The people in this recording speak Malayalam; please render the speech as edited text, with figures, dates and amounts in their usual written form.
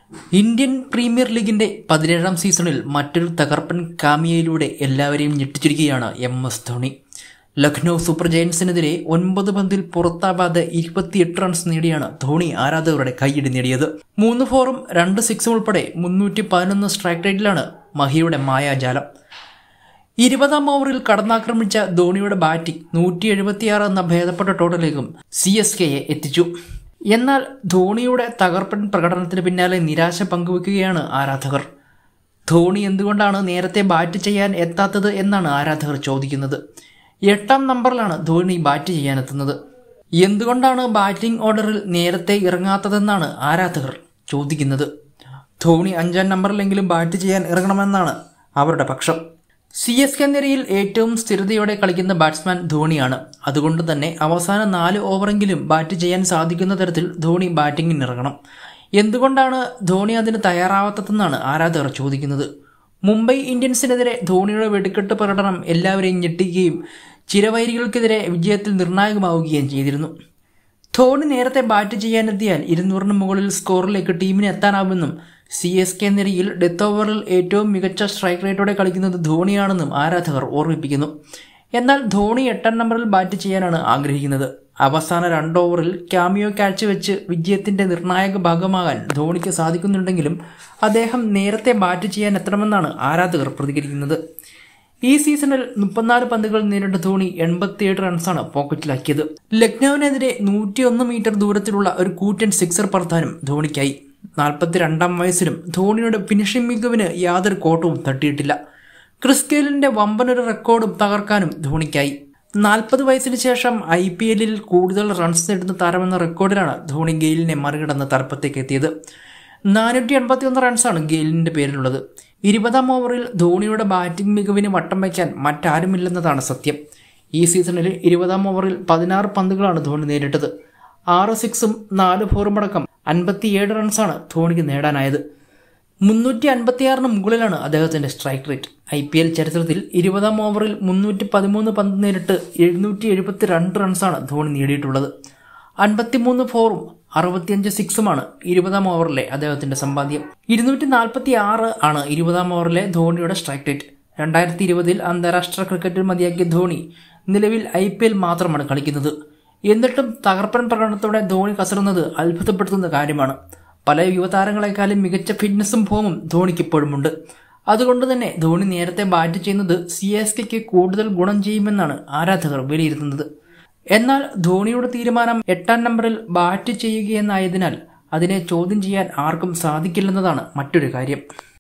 ഇന്ത്യൻ പ്രീമിയർ ലീഗിന്റെ 17ാം സീസണിൽ മറ്റൊരു തകർപ്പൻ കാമിയയിലൂടെ എല്ലാവരെയും ഞെട്ടിച്ചിരിക്കുകയാണ് MS ധോണി. ലക്നൗ സൂപ്പർ ജയൻസിനെതിരെ 9 പന്തിൽ പുറത്താവാതെ 28 റൺസ് നേടിയാണ് ധോണി ആരാധകരുടെ കൈയടി നേടിയത്. 3 4ഉം 2 6ഉം ഉൾപ്പെടെ 311 സ്ട്രൈക്ക് റേറ്റിലാണ് മഹിയുടെ മായാജാലം. 20ാം ഓവറിൽ കടന്നാക്രമിച്ച ധോണിയുടെ ബാറ്റിംഗ് 176 എന്ന ഭേദപ്പെട്ട ടോട്ടലിലേക്കും CSKയെ എത്തിച്ചു. എന്നാൽ ധോണിയുടെ തകർപ്പൻ പ്രകടനത്തിന് പിന്നാലെ നിരാശ പങ്കുവെക്കുകയാണ് ആരാധകർ. ധോണി എന്തുകൊണ്ടാണ് നേരത്തെ ബാറ്റ് ചെയ്യാൻ എത്താത്തത് എന്നാണ് ആരാധകർ ചോദിക്കുന്നത്. 8ാം നമ്പറിലാണ് ധോണി ബാറ്റ് ചെയ്യാനെത്തുന്നത്. എന്തുകൊണ്ടാണ് ബാറ്റിംഗ് ഓർഡറിൽ നേരത്തെ ഇറങ്ങാത്തതെന്നാണ് ആരാധകർ ചോദിക്കുന്നത്. ധോണി 5ാം നമ്പറിലെങ്കിലും ബാറ്റ് ചെയ്യാൻ ഇറങ്ങണമെന്നാണ് അവരുടെ പക്ഷം. CSK നിരയിൽ ഏറ്റവും സ്ഥിരതയോടെ കളിക്കുന്ന ബാറ്റ്സ്മാൻ ധോണിയാണ്. അതുകൊണ്ട് തന്നെ അവസാന 4 ഓവറെങ്കിലും ബാറ്റ് ചെയ്യാൻ സാധിക്കുന്ന തരത്തിൽ ധോണി ബാറ്റിംഗിനിറങ്ങണം. എന്തുകൊണ്ടാണ് ധോണി അതിന് തയ്യാറാവാത്തതെന്നാണ് ആരാധകർ ചോദിക്കുന്നത്. മുംബൈ ഇന്ത്യൻസിനെതിരെ ധോണിയുടെ വെടിക്കെട്ട് പ്രകടനം എല്ലാവരെയും ഞെട്ടിക്കുകയും ചിരവൈരികൾക്കെതിരെ വിജയത്തിൽ നിർണായകമാവുകയും ചെയ്തിരുന്നു. ധോണി നേരത്തെ ബാറ്റ് ചെയ്യാനെത്തിയാൽ 200-ന് മുകളിൽ സ്കോറിലേക്ക് ടീമിന് എത്താനാവുമെന്നും CSK നിരയിൽ ഡെത്ത് ഓവറിൽ ഏറ്റവും മികച്ച സ്ട്രൈക്ക് റേറ്റോടെ കളിക്കുന്നത് ധോണിയാണെന്നും ആരാധകർ ഓർമ്മിപ്പിക്കുന്നു. എന്നാൽ ധോണി 8ാം നമ്പറിൽ ബാറ്റ് ചെയ്യാനാണ് ആഗ്രഹിക്കുന്നത്. അവസാന 2 ഓവറിൽ ക്യാമിയോ ക്യാച്ച് വെച്ച് വിജയത്തിന്റെ നിർണായക ഭാഗമാകാൻ ധോണിക്ക് സാധിക്കുന്നുണ്ടെങ്കിലും അദ്ദേഹം നേരത്തെ ബാറ്റ് ചെയ്യാൻ എത്തണമെന്നാണ് ആരാധകർ പ്രതികരിക്കുന്നത്. ഈ സീസണിൽ 34 പന്തുകൾ നേരിട്ട ധോണി 87 റൺസാണ് പോക്കറ്റിലാക്കിയത്. ലക്നൌവിനെതിരെ 101 മീറ്റർ ദൂരത്തിലുള്ള ഒരു കൂറ്റൻ സിക്സർ പറത്താനും ധോണിക്കായി. 42ാം വയസ്സിലും ധോണിയുടെ ഫിനിഷിംഗ് മികവിന് യാതൊരു കോട്ടവും തട്ടിയിട്ടില്ല. ക്രിസ് ഗെയിലിന്റെ വമ്പനൊരു റെക്കോർഡും തകർക്കാനും ധോണിക്കായി. 40 വയസ്സിന് ശേഷം IPL-ൽ കൂടുതൽ റൺസ് നേടുന്ന താരമെന്ന റെക്കോർഡിലാണ് ധോണി ഗെയിലിനെ മറികടന്ന് തലപ്പത്തേക്ക് എത്തിയത്. 481 റൺസാണ് ഗെയിലിന്റെ പേരിലുള്ളത്. 20ാം ഓവറിൽ ധോണിയുടെ ബാറ്റിംഗ് മികവിന് വട്ടം വയ്ക്കാൻ മറ്റാരുമില്ലെന്നതാണ് സത്യം. ഈ സീസണിൽ 20ാം ഓവറിൽ 16 പന്തുകളാണ് ധോണി നേരിട്ടത്. 6 6ഉം 4 4ഉം അടക്കം 57 റൺസാണ് ധോണിക്ക് നേടാനായത്. 356-ന് മുകളിലാണ് അദ്ദേഹത്തിന്റെ സ്ട്രൈക്ക് റേറ്റ്. IPL ചരിത്രത്തിൽ 20ാം ഓവറിൽ 313 പന്ത് നേരിട്ട് 772 റൺസാണ് ധോണി നേടിയിട്ടുള്ളത്. 53 4ഉം 65 6ഉമാണ് 20ാം ഓവറിലെ അദ്ദേഹത്തിന്റെ സമ്പാദ്യം. 246 ആണ് 20ാം ഓവറിലെ ധോണിയുടെ സ്ട്രൈക്ക് റേറ്റ്. 2020-ൽ അന്താരാഷ്ട്ര ക്രിക്കറ്റിൽ മതിയാക്കിയ ധോണി നിലവിൽ IPL മാത്രമാണ് കളിക്കുന്നത്. എന്നിട്ടും തകർപ്പൻ പ്രകടനത്തോടെ ധോണി കസറുന്നത് അത്ഭുതപ്പെടുത്തുന്ന കാര്യമാണ്. പല യുവതാരങ്ങളെക്കാളും മികച്ച ഫിറ്റ്നസും ഫോമും ധോണിക്ക് ഇപ്പോഴുമുണ്ട്. അതുകൊണ്ട് തന്നെ ധോണി നേരത്തെ ബാറ്റ് ചെയ്യുന്നത് CSKയ്ക്ക് കൂടുതൽ ഗുണം ചെയ്യുമെന്നാണ് ആരാധകർ വിലയിരുത്തുന്നത്. എന്നാൽ ധോണിയുടെ തീരുമാനം 8ാം നമ്പറിൽ ബാറ്റ് ചെയ്യുകയെന്നായതിനാൽ അതിനെ ചോദ്യം ചെയ്യാൻ ആർക്കും സാധിക്കില്ലെന്നതാണ് മറ്റൊരു കാര്യം.